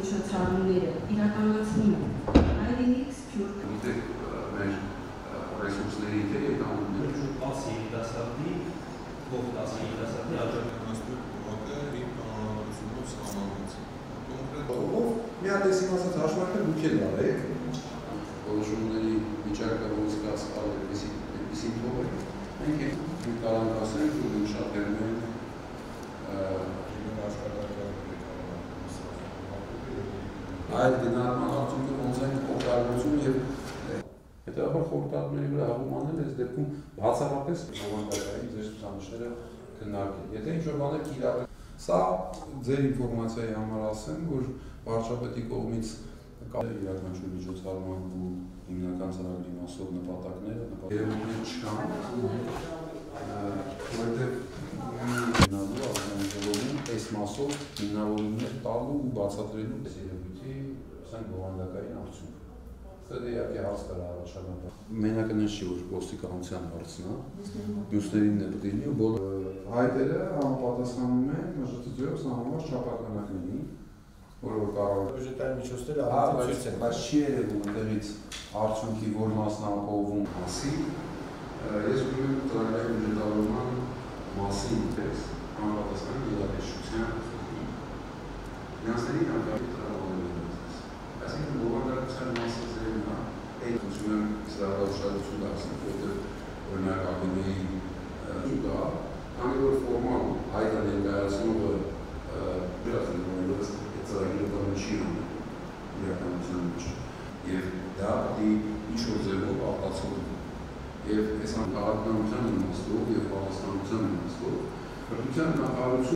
միջոցառումները իրականացնում են հայրենիք սփյուռք։ Գիտեք, մեր ռեսուրսների թե եկամուտները Ասի երիտասարդի, ով ասի երիտասարդի աջակցություն մի հատ էս իմացած հաշվարկը դուք էլ արեք որոշումների վիճակը ոնց կասկալ այդպիսին թողեք, մենք ենք կարող ասենք, որ շատ հերմեն այլ գնահատման արդյունքը ոնց են օգտագործում եւ հետեւաբար խորհրդատուների վրա հաղում անել այս դեպքում բացառապես բովանդակային ձեր ցուցանիշները քննարկել։ Եթե ինչ-որ բաներ կիրառել, սա ձեր ինֆորմացիայի համար ասեմ, որ վարչապետի կողմից յուրաքանչյուր միջոցառման ու հիմնական ծրագրի մասով նպատակները երևույթներ չկան, որովհետև այս մասով հիմնավորումներ տալու ու բացատրելու այս երևույթի բովանդակային արդյունք։ Դա իհարկե հարց կար առաջանալ։ Մենակը նշ չի, որ ոստիկանության հարցն է, մյուսներին է պետք է լինի ու բոլոր հայտերը համապատասխանում են ՄԺՏ-ով սա համար չափականակ լինի, որը կարող է բյուջետային միջոցները արդեն ցույց են, բայց չի երևում այնտեղից արդյունքի որ մասն ապահովում մասի։ Ես ուզում եմ ծրագրային բյուջետավորման մասին տես համապատասխան գիտակցության ֆինանսների կարգավիճակի տրամադրել։ Այսինքն բովանդակության մասը ձերն է, այդ ուզում եմ սրա ուշադրություն դարձնել, որտեղ օրինակ ԱԳՆ-ի կա, քանի որ ֆորմալ հայտը ներկայացնողը ծրագիրը բանը չի անում իրականության մեջ և դա պետք է ինչ-որ ձևով արտացոլվում և այս քաղաքականության իմաստով և պատասխանատվության իմաստով կրթության նախարարությունը